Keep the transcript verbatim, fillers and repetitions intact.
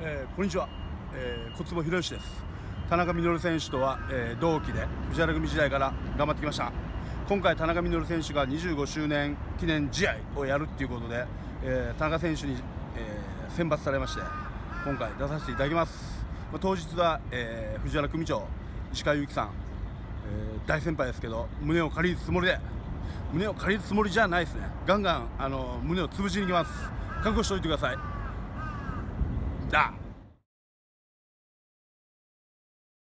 えー、こんにちは、えー、小坪博之です。田中稔選手とは、えー、同期で藤原組時代から頑張ってきました。今回田中稔選手がにじゅうごしゅうねん記念試合をやるっていうことで、えー、田中選手に、えー、選抜されまして今回出させていただきます。まあ、当日は、えー、藤原組長石川祐希さん、えー、大先輩ですけど胸を借りるつもりで胸を借りるつもりじゃないですね。ガンガンあの胸を潰しに行きます。覚悟しておいてください。だ